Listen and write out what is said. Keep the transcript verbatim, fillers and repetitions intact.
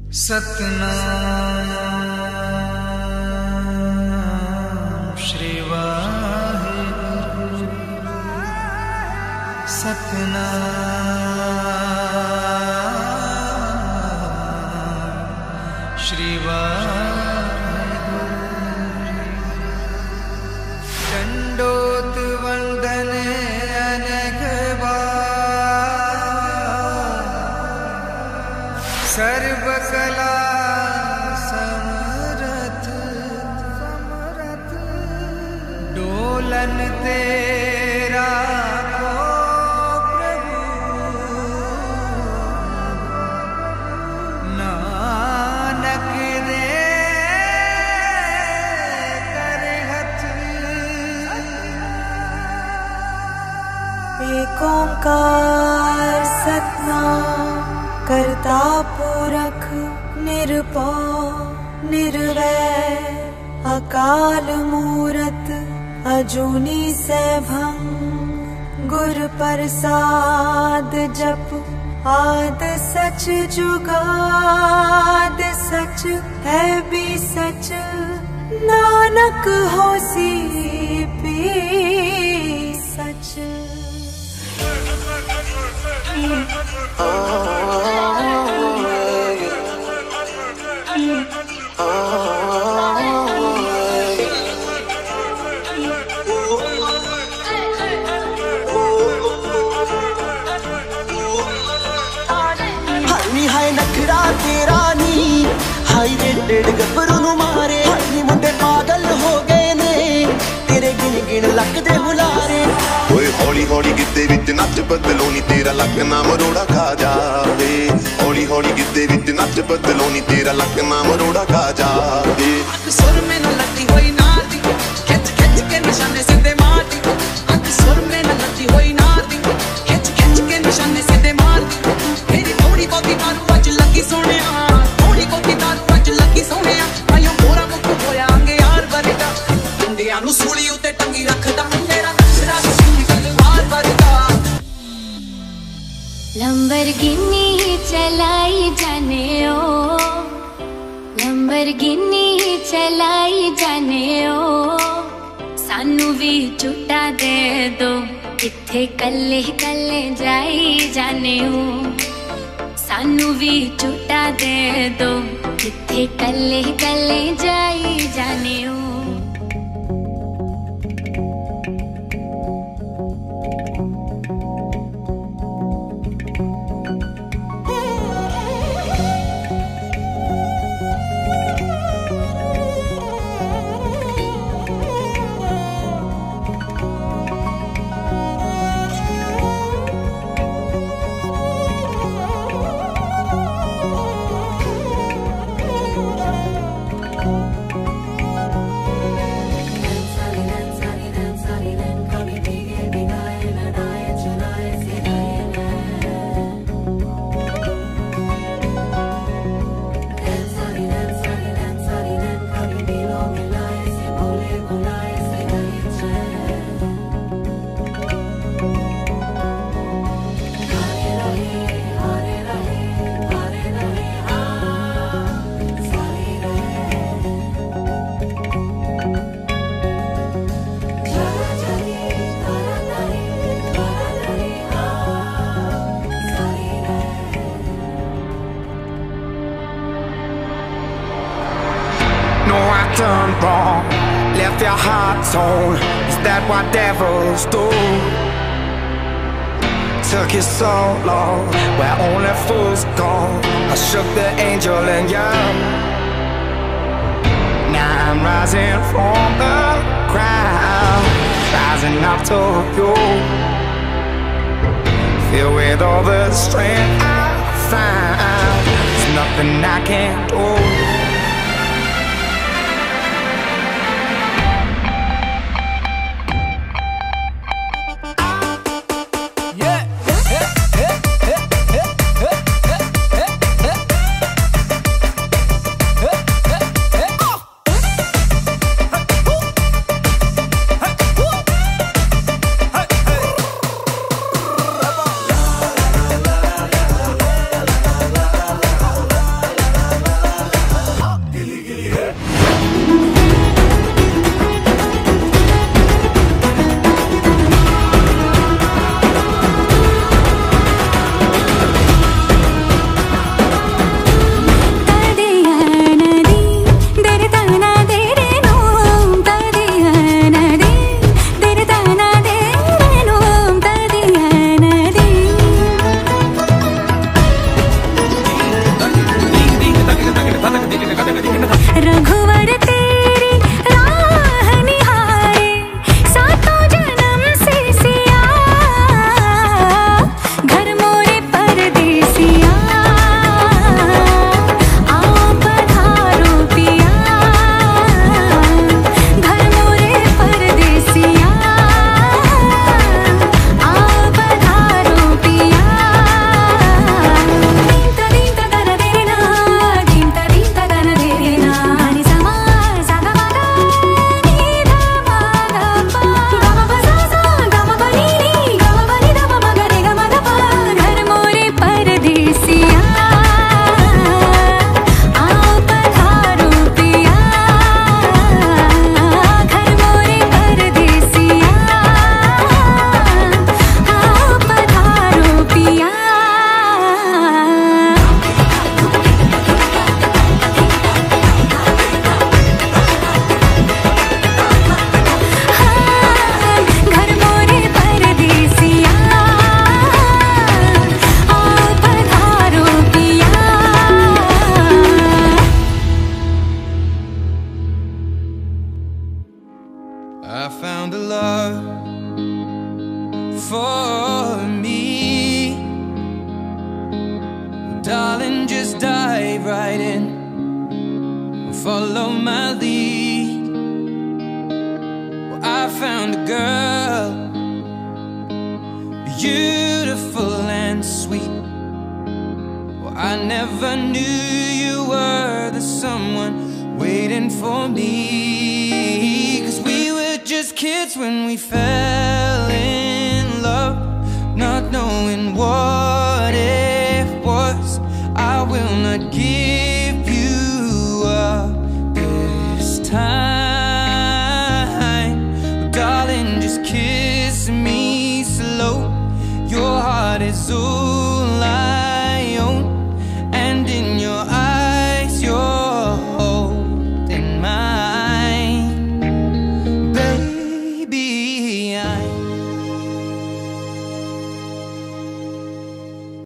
सतनाम श्री वाहिगुरु सतनाम श्री वाहिगुरु दंडोत वंदन अनेक सर्व कला समरथ समरथ डोलन तेरा को प्रभु नानक दे कर हथ एक ओंकार सतनाम करता पुरख निरपौ निर्वैर अकाल मूरत अजूनी सैभं गुर प्रसाद जप आद सच जुगाद सच है भी सच नानक होसी भी सच। हाई रेटेड गब्बरू नू मारे हाई मुंडे पागल हो गए ने तेरे गिन गिन लगदे बुलारे ओए हौली हौली गिद्दे विच नच बदलो नी तेरा लक ना मरोड़ा खा जावे हौली हौली गिद्दे विच नच बदलो नी तेरा लक ना मरोड़ा खा जावे सुर में न लगी हुई नाती खिच खिच के निशाने सीधे मारती सुर में न लगी हुई नाती खिच खिच के निशाने सीधे मारती मेरी थोड़ी बहुती दारू अज लगी सोने थोड़ी बहुती दारू अज लगी सोने आयो मोरा मुख होया आंगे यार वरगा इंडिया नु सूली उते टंगी रखदा मेरा नशरा सुनी गलवार वरगा लंबरगिनी चलाई जाने ओ लंबरगिनी चलाई जाने ओ सानू भी झूठा दे दो किथे कल्ले कल्ले जाई जाने हो सानू भी झूठा दे दो किथे कल्ले कल्ले जाई जाने हो। Done wrong, left your heart torn. Is that what devils do? Took you so long, where only fools go. I shook the angel in you. Now I'm rising from the crowd, rising up to you. Filled with all the strength I found, there's nothing I can't do. la for me. Darling, just dive right in, follow my lead. Well, I found a girl, beautiful and sweet. Well, I never knew you were the someone waiting for me. Cause we were just kids when we fell in love, not knowing what it was. I will not give you up this time. Oh, darling, just kiss me slow. Your heart is over.